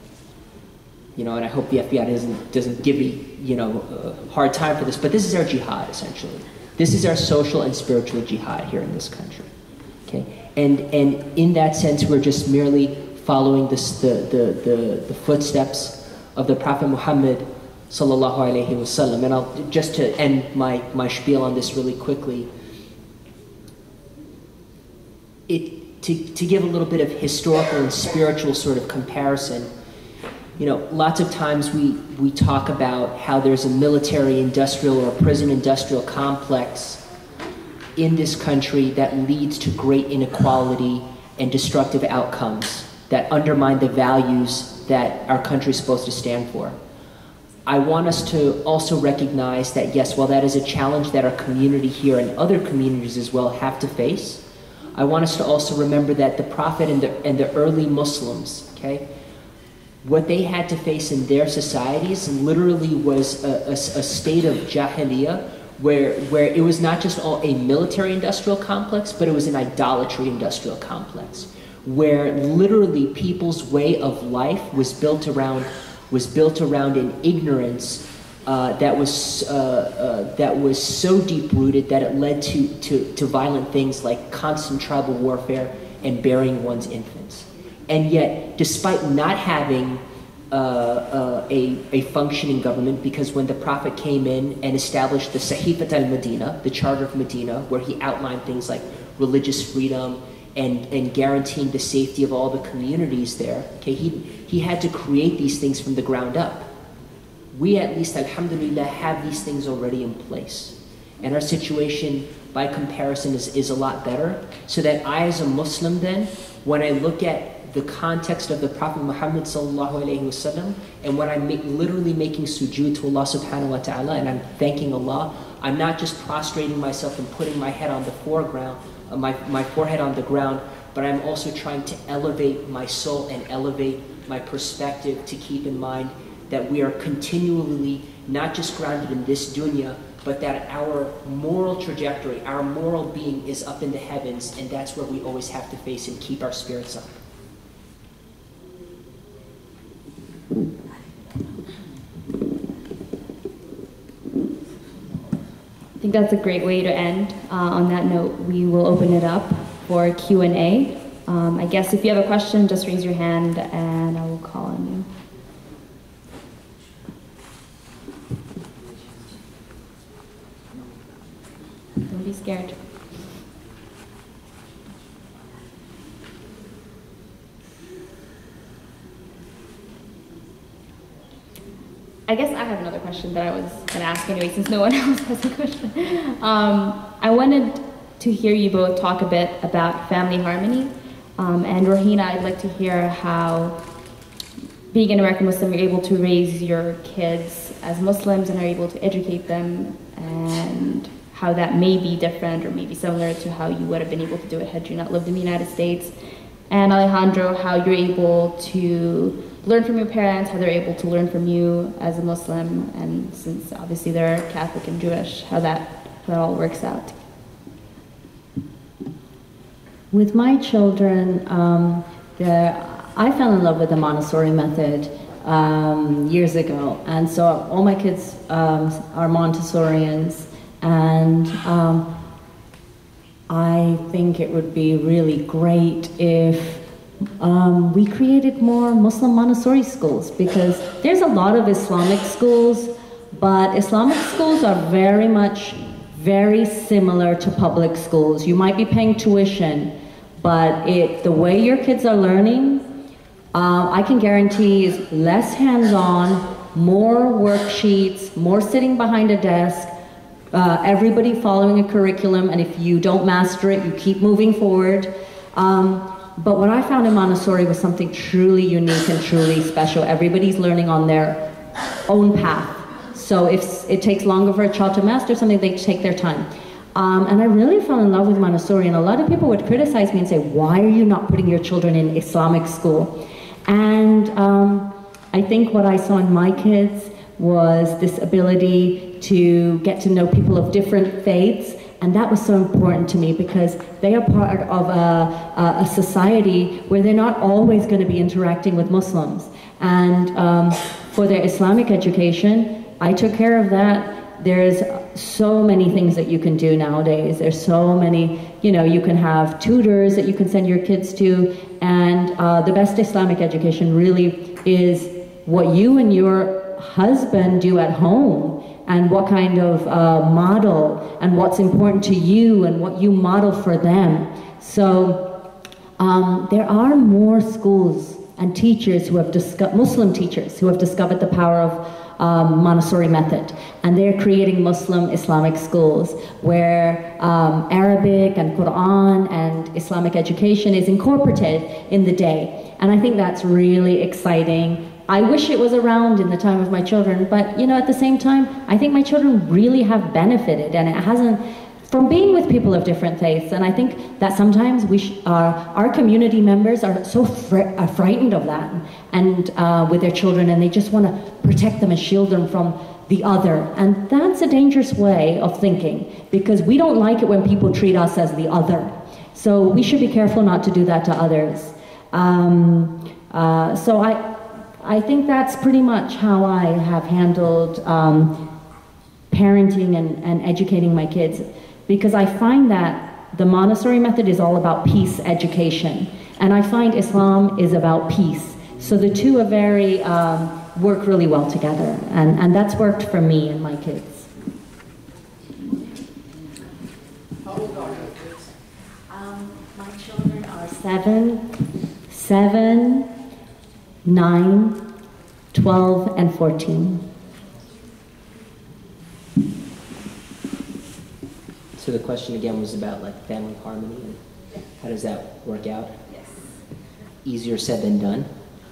Speaker 3: and I hope the FBI doesn't give me, a hard time for this, but this is our jihad, essentially. This is our social and spiritual jihad here in this country, okay? And in that sense, we're just merely following the footsteps of the Prophet Muhammad sallallahu alaihi wasallam. And I'll just to end my spiel on this really quickly. To give a little bit of historical and spiritual sort of comparison. Lots of times we talk about how there's a military industrial or a prison industrial complex in this country that leads to great inequality and destructive outcomes that undermine the values that our country is supposed to stand for. I want us to also recognize that, yes, while that is a challenge that our community here and other communities as well have to face, I want us to also remember that the Prophet and the early Muslims, okay, what they had to face in their societies literally was a state of jahiliyyah where it was not just all a military industrial complex, but it was an idolatry industrial complex, where literally people's way of life was built around an ignorance that was so deep-rooted that it led to violent things like constant tribal warfare and burying one's infants. And yet, despite not having a functioning government, because when the Prophet came in and established the Sahifat al-Medina, the Charter of Medina, where he outlined things like religious freedom and guaranteeing the safety of all the communities there. Okay, he had to create these things from the ground up. We at least, alhamdulillah, have these things already in place. And our situation, by comparison, is a lot better. So that I, as a Muslim then, when I look at the context of the Prophet Muhammad sallallahu alaihi wasallam, and when I'm literally making sujood to Allah subhanahu wa ta'ala, and I'm thanking Allah, I'm not just prostrating myself and putting my head on the foreground, my forehead on the ground, but I'm also trying to elevate my soul and elevate my perspective to keep in mind that we are continually not just grounded in this dunya, but that our moral trajectory, our moral being is up in the heavens, and that's where we always have to face and keep our spirits up.
Speaker 1: I think that's a great way to end. On that note, we will open it up for Q&A. I guess if you have a question, just raise your hand and I will call on you. Don't be scared. I guess I have another question that I was going to ask anyway, since no one else has a question. I wanted to hear you both talk a bit about family harmony. And Rohina, I'd like to hear how, being an American Muslim, you're able to raise your kids as Muslims and are able to educate them, and how that may be different or maybe similar to how you would have been able to do it had you not lived in the United States. And Alejandro, how you're able to learn from your parents, how they're able to learn from you as a Muslim, and since obviously they're Catholic and Jewish, how that all works out.
Speaker 2: With my children, I fell in love with the Montessori method years ago, and so all my kids are Montessorians, and I think it would be really great if we created more Muslim Montessori schools, because there's a lot of Islamic schools, but Islamic schools are very similar to public schools. You might be paying tuition, but the way your kids are learning, I can guarantee is less hands-on, more worksheets, more sitting behind a desk, everybody following a curriculum, and if you don't master it, you keep moving forward. But what I found in Montessori was something truly unique and truly special. Everybody's learning on their own path. So if it takes longer for a child to master something, they take their time. And I really fell in love with Montessori, and a lot of people would criticize me and say, why are you not putting your children in Islamic school? And I think what I saw in my kids was this ability to get to know people of different faiths, and that was so important to me because they are part of a society where they're not always going to be interacting with Muslims. And for their Islamic education, I took care of that. There's so many things that you can do nowadays. There's so many, you can have tutors that you can send your kids to, and the best Islamic education really is what you and your husband do at home, and what kind of model, and what's important to you, and what you model for them. So there are more schools and teachers who have Muslim teachers who have discovered the power of Montessori method, and they're creating Muslim Islamic schools where Arabic and Quran and Islamic education is incorporated in the day, and I think that's really exciting. I wish it was around in the time of my children, but at the same time, I think my children really have benefited, and it hasn't, from being with people of different faiths. And I think that sometimes our community members are so frightened of that, and with their children, and they just want to protect them and shield them from the other. And that's a dangerous way of thinking, because we don't like it when people treat us as the other. So we should be careful not to do that to others. So I think that's pretty much how I have handled parenting and educating my kids, because I find that the Montessori method is all about peace education, and I find Islam is about peace. So the two are work really well together, and that's worked for me and my kids.
Speaker 4: How old are your kids?
Speaker 2: My children are 7, 9, 12, and 14.
Speaker 3: So the question again was about like family harmony and how does that work out?
Speaker 2: Yes.
Speaker 3: Easier said than done.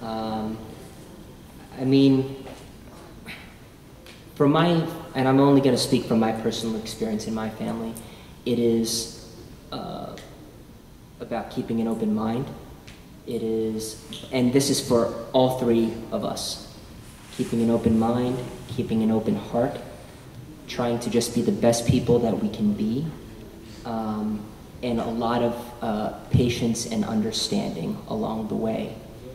Speaker 3: I mean, and I'm only going to speak from my personal experience in my family, it is about keeping an open mind. It is, and this is for all three of us, keeping an open mind, keeping an open heart, trying to just be the best people that we can be, and a lot of patience and understanding along the way.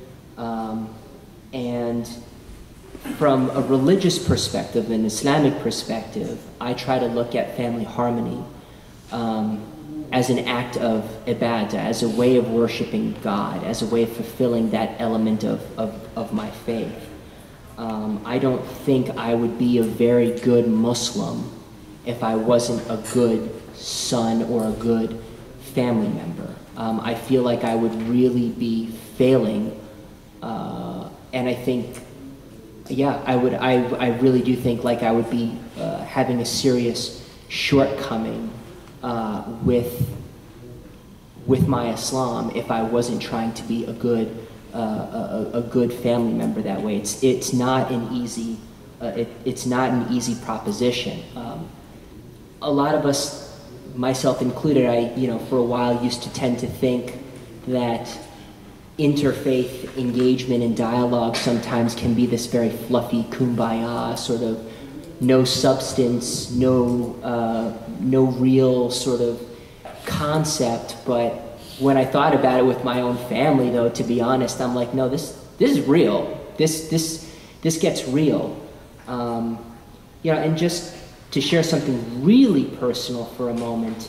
Speaker 3: And from a religious perspective, an Islamic perspective, I try to look at family harmony as an act of ibadah, as a way of worshiping God, as a way of fulfilling that element of my faith. I don't think I would be a very good Muslim if I wasn't a good son or a good family member. I feel like I would really be failing, and I think, yeah, I really do think like I would be having a serious shortcoming with my Islam if I wasn't trying to be a good family member that way. It's not an easy proposition. A lot of us, myself included, for a while used to tend to think that interfaith engagement and dialogue sometimes can be this very fluffy kumbaya sort of no substance, no real sort of concept. But when I thought about it with my own family, though, to be honest, I'm like, no, this is real. This gets real. And just to share something really personal for a moment,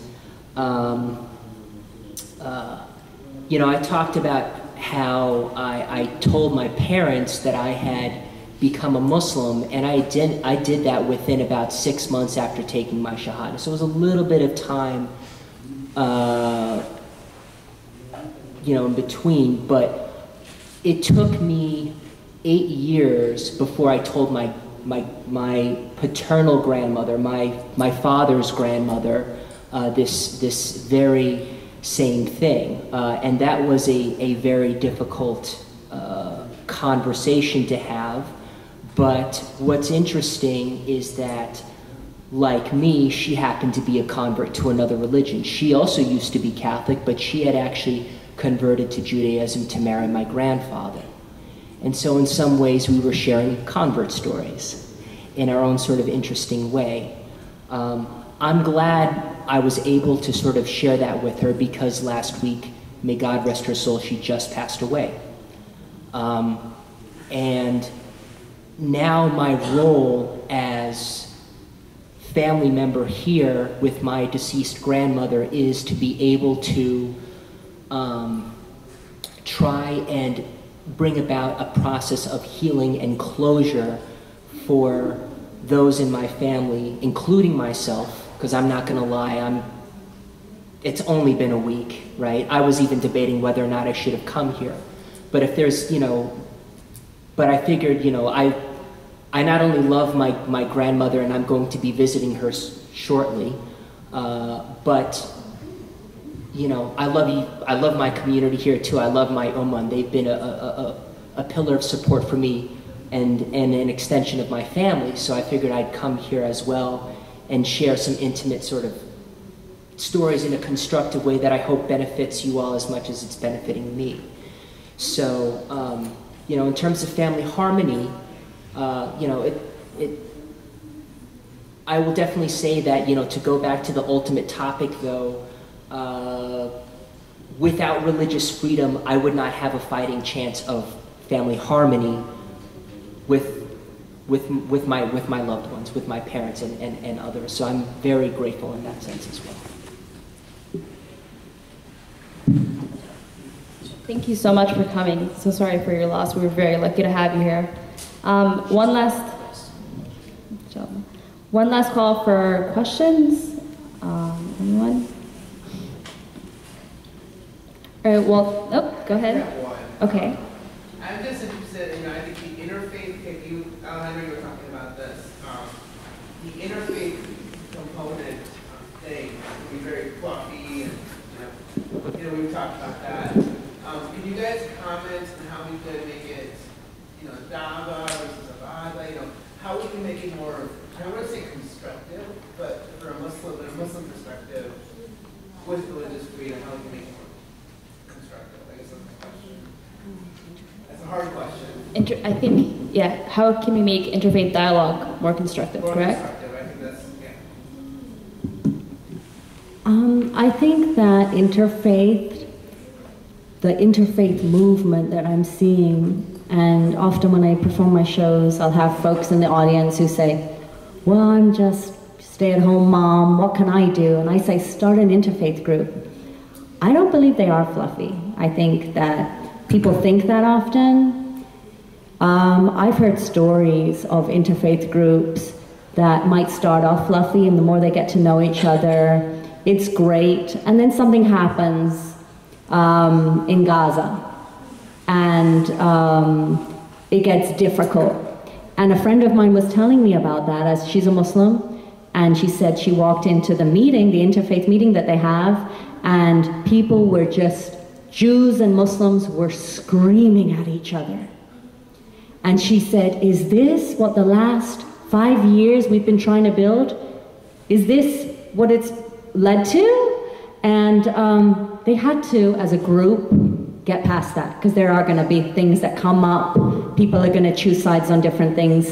Speaker 3: I talked about how I told my parents that I had become a Muslim, and I did that within about 6 months after taking my Shahada. So it was a little bit of time, in between, but it took me 8 years before I told my paternal grandmother, my father's grandmother, this very same thing, and that was a very difficult conversation to have. But what's interesting is that, like me, she happened to be a convert to another religion. She also used to be Catholic, but she had actually converted to Judaism to marry my grandfather. And so in some ways we were sharing convert stories in our own sort of interesting way. I'm glad I was able to sort of share that with her, because last week, may God rest her soul, she just passed away. And now my role as family member here with my deceased grandmother is to be able to try and bring about a process of healing and closure for those in my family, including myself, because I'm not going to lie, it's only been a week, right? I was even debating whether or not I should have come here. But if there's, but I figured, I not only love my grandmother, and I'm going to be visiting her shortly, but I love my community here too. I love my ummah, and they've been a pillar of support for me and an extension of my family. So I figured I'd come here as well and share some intimate sort of stories in a constructive way that I hope benefits you all as much as it's benefiting me. So, in terms of family harmony, I will definitely say that, to go back to the ultimate topic though, without religious freedom, I would not have a fighting chance of family harmony with my loved ones, with my parents and others. So I'm very grateful in that sense as well.
Speaker 1: Thank you so much for coming. So sorry for your loss. We were very lucky to have you here. One last call for questions. Anyone? All right, well, oh, go ahead. Okay.
Speaker 4: I'm just interested, I think the interfaith, if you, Alejandro, you were talking about this, the interfaith component thing can be very fluffy, and we've talked about that. Can you guys comment on how we could make it, dava versus avada, how we can make it more, I don't want to say constructive, but for a Muslim perspective, with religious freedom, how we can make it more constructive? I guess that's my question. That's a hard question.
Speaker 1: I think, yeah, how can we make interfaith dialogue more constructive, correct?
Speaker 4: Constructive, I think that's, yeah.
Speaker 2: I think that the interfaith movement that I'm seeing, and often when I perform my shows, I'll have folks in the audience who say, well, I'm just stay-at-home mom, what can I do? And I say, start an interfaith group. I don't believe they are fluffy. I think that people think that often. I've heard stories of interfaith groups that might start off fluffy, and the more they get to know each other, it's great. And then something happens in Gaza, and it gets difficult. And a friend of mine was telling me about that, as she's a Muslim, and she said she walked into the meeting, the interfaith meeting that they have, and people were just, Jews and Muslims were screaming at each other. And she said, is this what the last 5 years we've been trying to build? Is this what it's led to? And they had to, as a group, get past that, because there are going to be things that come up. People are going to choose sides on different things.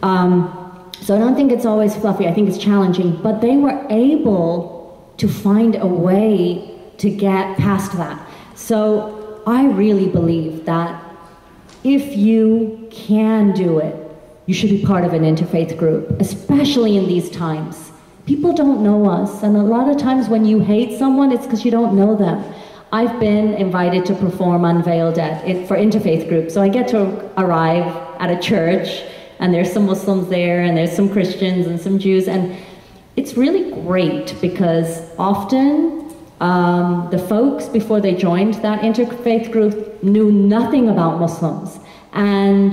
Speaker 2: So I don't think it's always fluffy. I think it's challenging. But they were able to find a way to get past that. So I really believe that if you can do it, you should be part of an interfaith group, especially in these times. People don't know us, and a lot of times when you hate someone, it's because you don't know them. I've been invited to perform Unveiled for interfaith groups, so I get to arrive at a church, and there's some Muslims there, and there's some Christians and some Jews, and it's really great because often the folks, before they joined that interfaith group, knew nothing about Muslims, and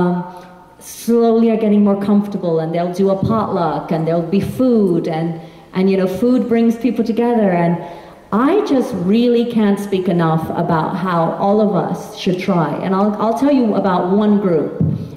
Speaker 2: slowly are getting more comfortable, and they'll do a potluck, and there'll be food, and food brings people together. And I just really can't speak enough about how all of us should try. And I'll tell you about one group.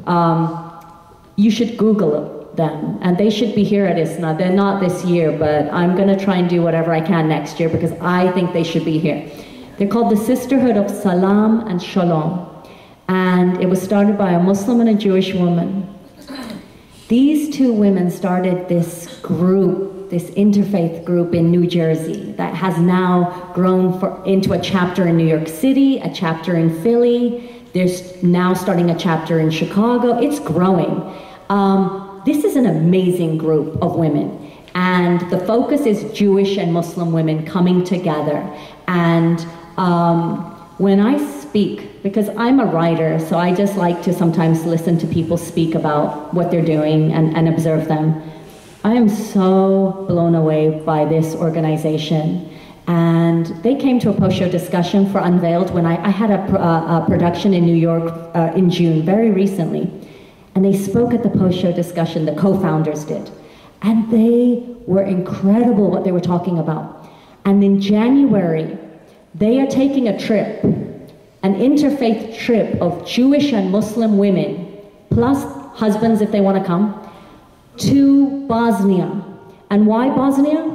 Speaker 2: You should Google them, and they should be here at ISNA. They're not this year, but I'm going to try and do whatever I can next year because I think they should be here. They're called the Sisterhood of Salam and Shalom, and it was started by a Muslim and a Jewish woman. These two women started this group, this interfaith group in New Jersey that has now grown into a chapter in New York City, a chapter in Philly. There's now starting a chapter in Chicago. It's growing. This is an amazing group of women, and the focus is Jewish and Muslim women coming together. And when I speak, because I'm a writer, so I just like to sometimes listen to people speak about what they're doing and observe them. I am so blown away by this organization. And they came to a post-show discussion for Unveiled when I had a production in New York in June, very recently. And they spoke at the post-show discussion, the co-founders did. And they were incredible what they were talking about. And in January, they are taking a trip, an interfaith trip of Jewish and Muslim women, plus husbands if they want to come, to Bosnia. And why Bosnia?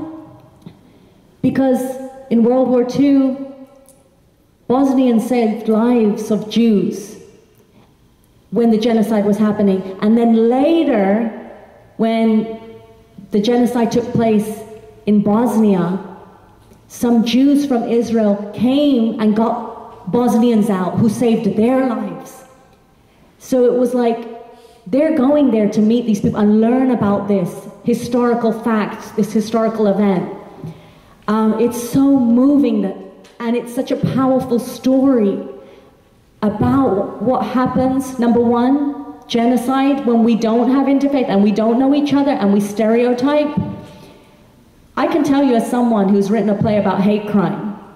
Speaker 2: Because in World War II, Bosnians saved lives of Jews when the genocide was happening. And then later, when the genocide took place in Bosnia, some Jews from Israel came and got Bosnians out who saved their lives. So it was like, they're going there to meet these people and learn about this historical fact, this historical event. It's so moving, and it's such a powerful story about what happens. Number one, genocide, when we don't have interfaith and we don't know each other and we stereotype. I can tell you as someone who's written a play about hate crime,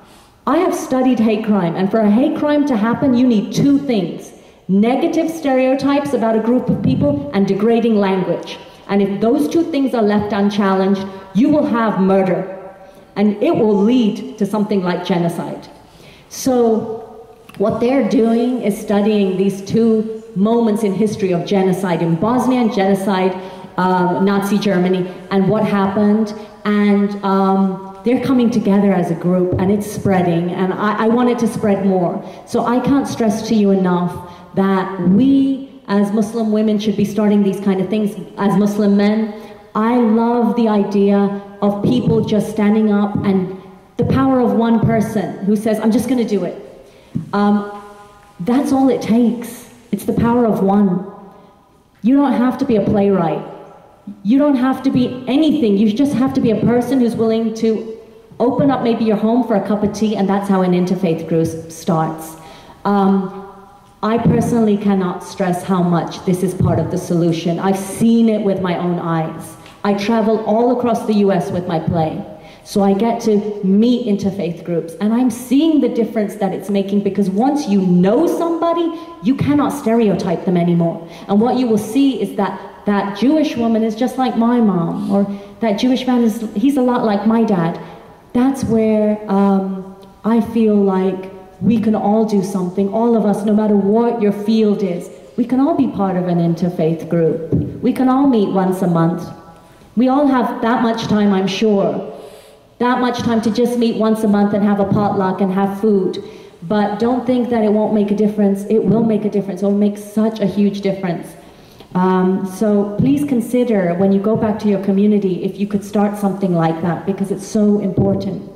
Speaker 2: I have studied hate crime, and for a hate crime to happen, you need two things: negative stereotypes about a group of people and degrading language. And if those two things are left unchallenged, you will have murder, and it will lead to something like genocide. So what they're doing is studying these two moments in history of genocide in Bosnia and genocide, Nazi Germany, and what happened, and they're coming together as a group, and it's spreading, and I want it to spread more. So I can't stress to you enough that we as Muslim women should be starting these kind of things. As Muslim men, I love the idea of people just standing up, and the power of one person who says, I'm just going to do it. That's all it takes. It's the power of one. You don't have to be a playwright. You don't have to be anything. You just have to be a person who's willing to open up maybe your home for a cup of tea, and that's how an interfaith group starts. I personally cannot stress how much this is part of the solution. I've seen it with my own eyes. I travel all across the US with my play. So I get to meet interfaith groups, and I'm seeing the difference that it's making, because once you know somebody, you cannot stereotype them anymore. And what you will see is that that Jewish woman is just like my mom, or that Jewish man he's a lot like my dad. That's where I feel like we can all do something, all of us, no matter what your field is. We can all be part of an interfaith group. We can all meet once a month. We all have that much time, I'm sure. That much time to just meet once a month and have a potluck and have food. But don't think that it won't make a difference. It will make a difference. It will make such a huge difference. So please consider, when you go back to your community, if you could start something like that, because it's so important.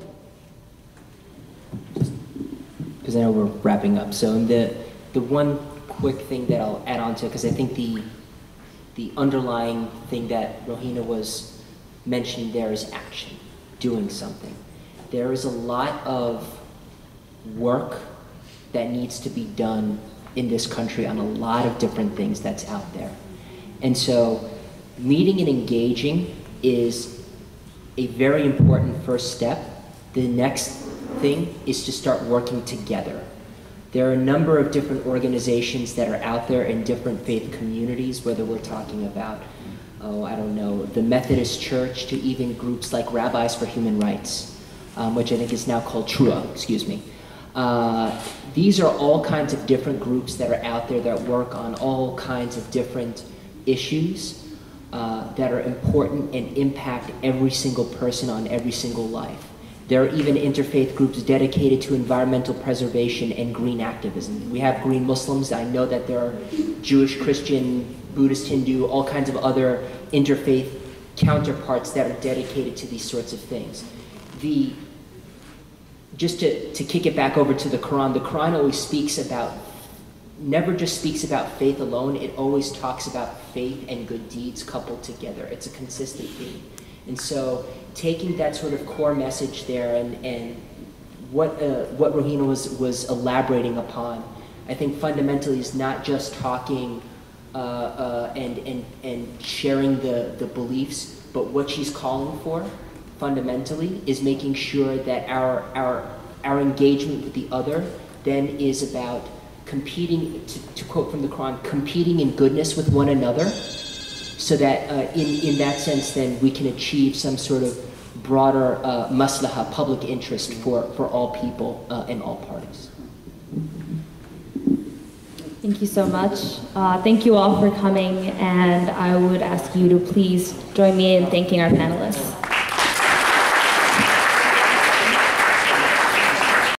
Speaker 3: Because I know we're wrapping up. So the one quick thing that I'll add on to, because I think the underlying thing that Rohina was mentioning there is action, doing something. There is a lot of work that needs to be done in this country on a lot of different things that's out there. And so meeting and engaging is a very important first step. The next thing is to start working together. There are a number of different organizations that are out there in different faith communities, whether we're talking about, I don't know, the Methodist Church, to even groups like Rabbis for Human Rights, which I think is now called TRUA, excuse me. These are all kinds of different groups that are out there that work on all kinds of different issues that are important and impact every single person on every single life. There are even interfaith groups dedicated to environmental preservation and green activism. We have green Muslims. I know that there are Jewish, Christian, Buddhist, Hindu, all kinds of other interfaith counterparts that are dedicated to these sorts of things. Just to kick it back over to the Quran always speaks about, never just speaks about faith alone, it always talks about faith and good deeds coupled together. It's a consistent theme. And so taking that sort of core message there and what Rohina was elaborating upon, I think fundamentally is not just talking and sharing the beliefs, but what she's calling for fundamentally is making sure that our engagement with the other then is about competing, to quote from the Quran, competing in goodness with one another, so that in that sense then we can achieve some sort of broader maslaha, public interest for all people and all parties.
Speaker 1: Thank you so much. Thank you all for coming, and I would ask you to please join me in thanking our panelists.